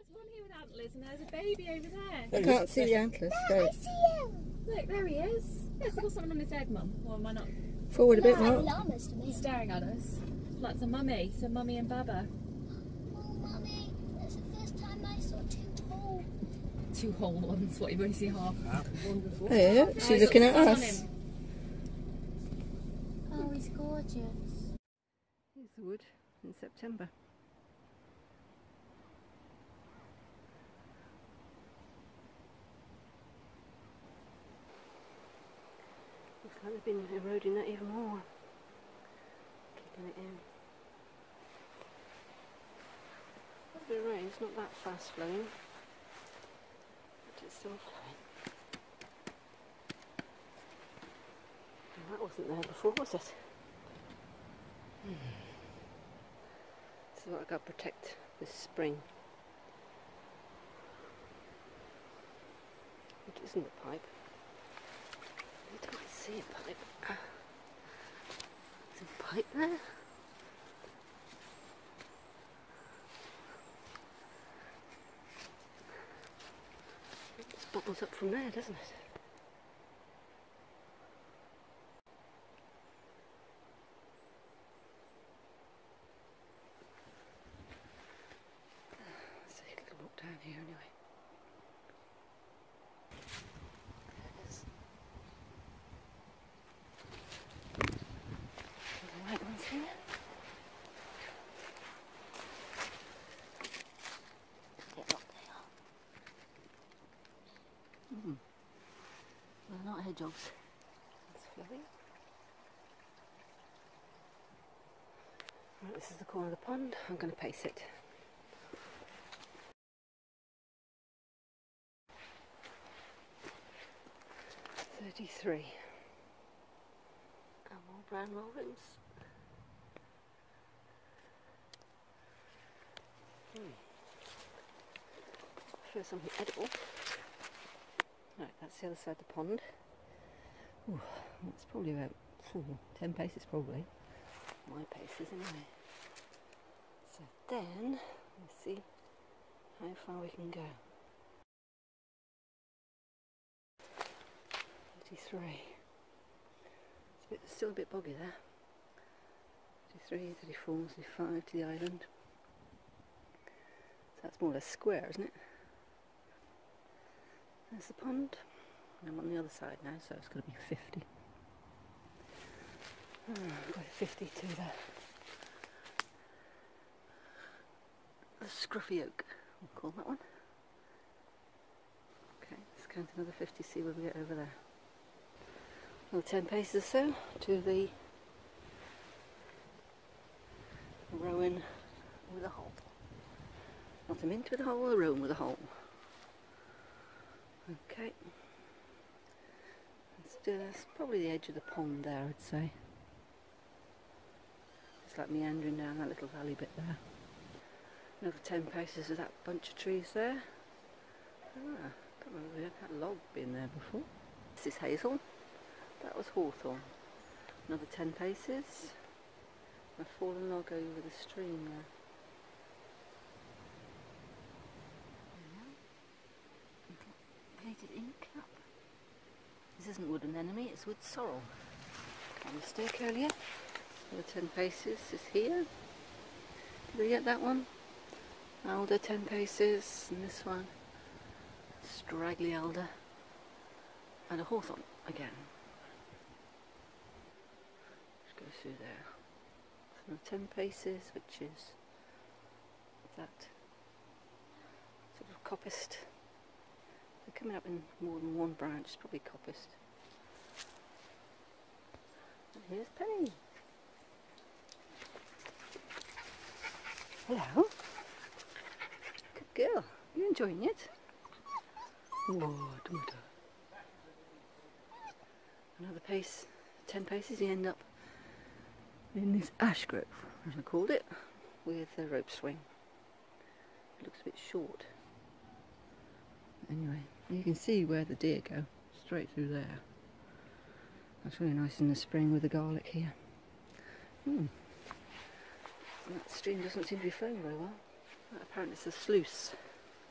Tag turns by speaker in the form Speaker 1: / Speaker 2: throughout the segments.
Speaker 1: There's one here with antlers and there's a baby over there.
Speaker 2: I can't see the antlers.
Speaker 3: No, I see him.
Speaker 1: Look, there he is. Yes, I've got something on his head, Mum. Or am I not?
Speaker 2: Forward a bit,
Speaker 3: Like
Speaker 2: Mark.
Speaker 3: llamas to me.
Speaker 1: He's staring at us. Like a mummy. So Mummy and Baba.
Speaker 3: Oh, Mummy, that's the first time I saw
Speaker 1: Two whole ones. What, you've only seen half? Wonderful.
Speaker 2: Yeah, she's looking at us.
Speaker 3: Oh, he's gorgeous.
Speaker 2: Here's the wood in September. Looks like they've been eroding that even more. Keeping it in. The rain's not that fast flowing, but it's still flowing. And that wasn't there before, was it? This is what I've got to protect this spring. Which isn't a pipe. I don't see a pipe. There's a pipe there. It just bubbles up from there, doesn't it? Let's take a little walk down here anyway. There it is. The white ones here. Yeah, look, they are. They're not hedgehogs. That's flowing. Right, this is the corner of the pond. I'm going to pace it. $33. And more brown rollings. First something edible. Right, that's the other side of the pond. Ooh, that's probably about 10 paces probably. My paces anyway. So then, let's see how far we can go. 33. It's still a bit boggy there. 33, 34, 35 to the island. So that's more or less square, isn't it? There's the pond. I'm on the other side now, so it's going to be 50. Got 50 to the scruffy oak, we'll call that one. Okay, let's count another 50, see where we get over there. Another 10 paces or so to the rowan with a hole. Not a mint with a hole, a rowan with a hole. Okay. That's probably the edge of the pond there, I'd say. It's like meandering down that little valley bit there. Another 10 paces of that bunch of trees there. Ah, can't remember we had that log being there before. This is hazel. That was hawthorn. Another 10 paces. A fallen log over the stream there. Painted ink up. This isn't wood anemone, it's wood sorrel. My mistake earlier. Another 10 paces is here. Did we get that one? Alder 10 paces, and this one straggly alder, and a hawthorn again. Just go through there. So 10 paces, which is that sort of coppiced. They're coming up in more than one branch, probably coppiced. And here's Penny. Hello. Good girl. You enjoying it? Oh, another pace, 10 paces, you end up in this ash grove, as I called it, with a rope swing. It looks a bit short. Anyway, you can see where the deer go, straight through there. That's really nice in the spring with the garlic here. That stream doesn't seem to be flowing very well. Apparently it's a sluice.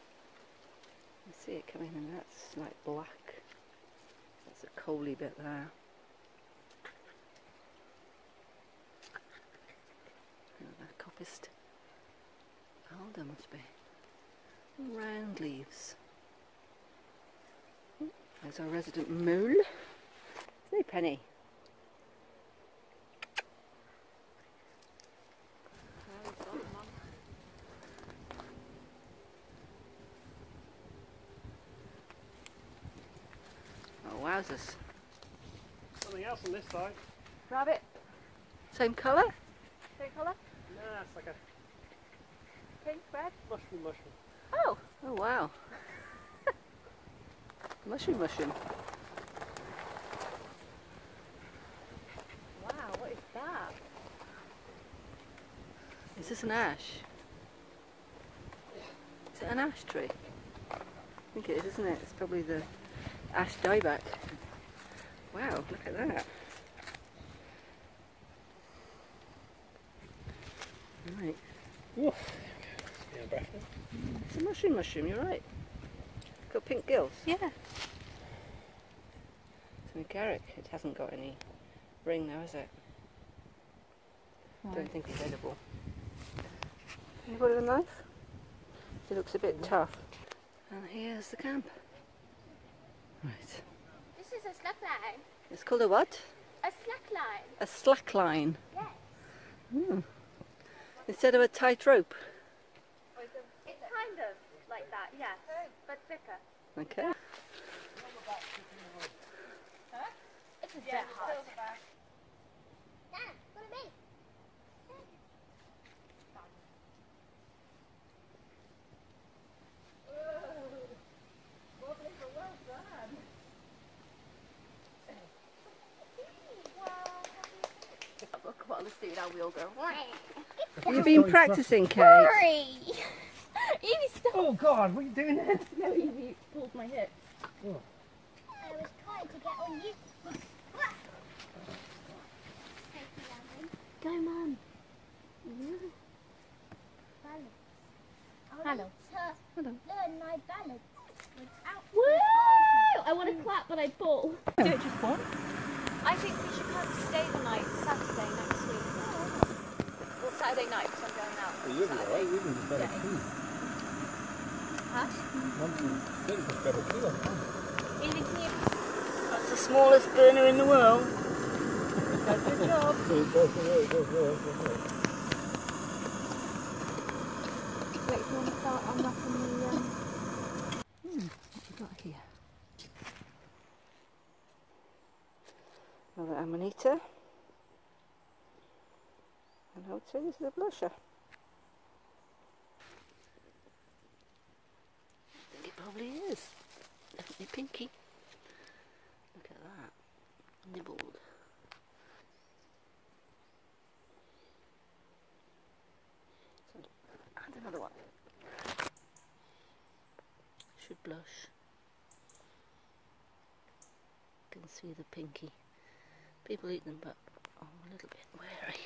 Speaker 2: You see it coming in, that's like black. That's a coaly bit there. That coppiced alder must be. Round leaves. There's our resident mole. Say Penny. Oh wowzers.
Speaker 4: Something else on this side.
Speaker 2: Rabbit. Same colour? Same colour?
Speaker 4: Nah, it's like a
Speaker 2: Pink, red?
Speaker 4: mushroom.
Speaker 2: Oh! Oh wow. Mushroom. Wow, what is that? Is this an ash? Is it an ash tree? I think it is, isn't it? It's probably the ash dieback. Wow, look at that. Right.
Speaker 4: Yeah, breath.
Speaker 2: It's a mushroom, you're right. Got pink gills? Yeah. It's an agaric. It hasn't got any ring now, has it? Don't think it's edible. Have you got a knife? It looks a bit tough. And here's the camp. Right.
Speaker 3: This is a slack line.
Speaker 2: It's called a what?
Speaker 3: A slack line.
Speaker 2: A slack line.
Speaker 3: Yes.
Speaker 2: Hmm. Instead of a tight rope.
Speaker 3: It's kind of like that, yes, but thicker.
Speaker 2: Okay.
Speaker 3: It's a bit hard. Dad, what do you mean?
Speaker 2: Look what, let's see how we'll go. You've been practicing, Kate.
Speaker 3: Hurry! Evie, stop!
Speaker 4: Oh God, what are you doing then?
Speaker 1: No, Evie pulled my hip.
Speaker 4: Oh.
Speaker 3: I was trying to get on you. Go, Mum. Balance.
Speaker 1: Hello.
Speaker 3: Hello. Learn my balance without.
Speaker 1: Woo! I want to clap, but I fall. Do it just once.
Speaker 5: I think we should come stay the night Saturday next week. Well, Saturday night because I'm going out.
Speaker 4: Well, you'll be alright, we can just better
Speaker 5: Day.
Speaker 4: tea.
Speaker 5: Huh?
Speaker 4: Then just better tea on time.
Speaker 5: Evie, can you...
Speaker 2: That's the smallest burner in the world.
Speaker 5: Does the job.
Speaker 4: Go for it.
Speaker 5: Wait, do you want to start unwrapping the...
Speaker 2: What have we got here? Another amanita. And I would say this is a blusher. I think it probably is. Definitely pinky. Look at that. Nibbled. And another one. Should blush. You can see the pinky. People eat them, but I'm a little bit wary.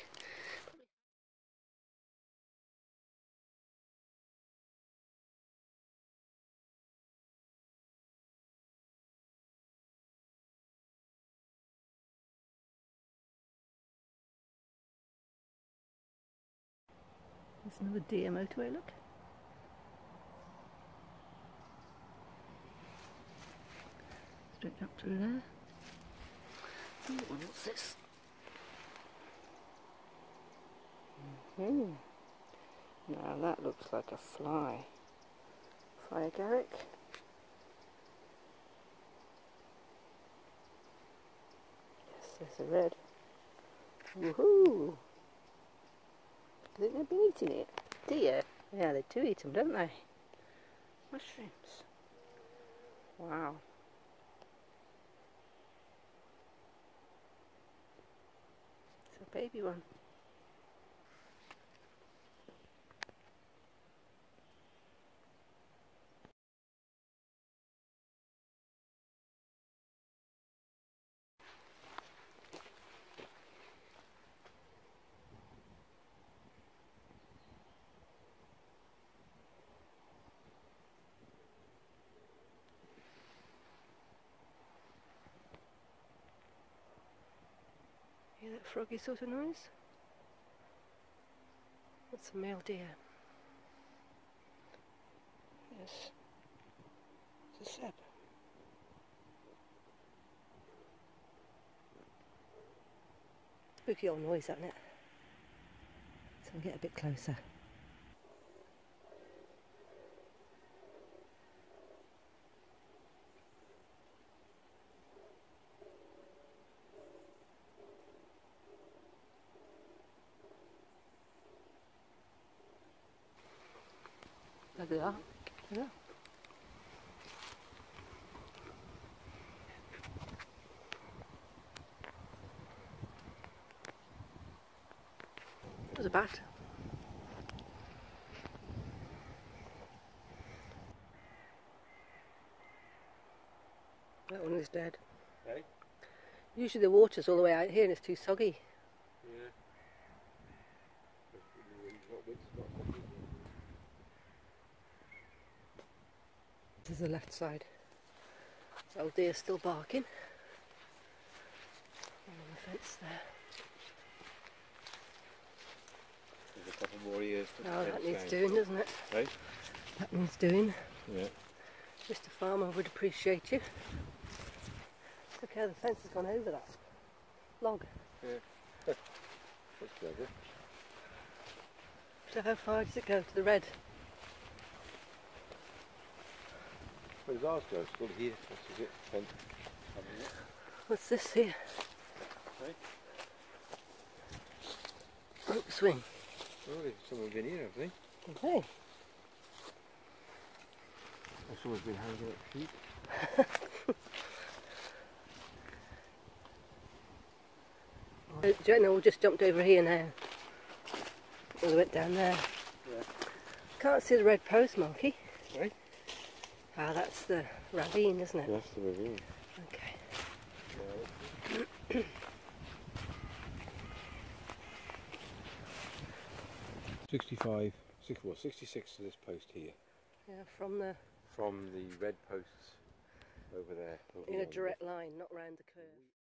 Speaker 2: There's another deer motorway, look. Straight up through there. Oh, what's this? Now that looks like a fly. Fly Agaric. Yes, there's a red. Woohoo! I think they've been eating it. Deer? Yeah, they do eat them, don't they? Mushrooms. Wow. It's a baby one. froggy sort of noise. That's a male deer. Yes. It's a Sept. Spooky old noise, isn't it? So I'll get a bit closer. There they are. Yeah. There's a bat. That one is dead.
Speaker 4: Hey?
Speaker 2: Usually the water's all the way out here and it's too soggy.
Speaker 4: Yeah.
Speaker 2: This is the left side. The old deer's still barking. And on the fence there.
Speaker 4: There's a couple more years.
Speaker 2: Oh, that needs doing, doesn't it?
Speaker 4: Hey?
Speaker 2: That needs doing.
Speaker 4: Yeah.
Speaker 2: Mr. Farmer would appreciate you. Look how the fence has gone over that log.
Speaker 4: Yeah. That's clever.
Speaker 2: So how far does it go to the red?
Speaker 4: Where does ours go? Still here. This is it. Fence.
Speaker 2: What's this here?
Speaker 4: Hey?
Speaker 2: Rope swing.
Speaker 4: Oh, there's someone been here, haven't they?
Speaker 2: Okay.
Speaker 4: Someone's been hanging up sheep.
Speaker 2: Jonah all just jumped over here now. Well, they went down there.
Speaker 4: Yeah.
Speaker 2: Can't see the red postmarky.
Speaker 4: Right?
Speaker 2: Ah, that's the ravine, isn't it?
Speaker 4: That's the ravine.
Speaker 2: Okay.
Speaker 4: 65, 66 to this post here.
Speaker 2: Yeah, from the
Speaker 4: From the red posts over there.
Speaker 2: in a direct line, not round the curve.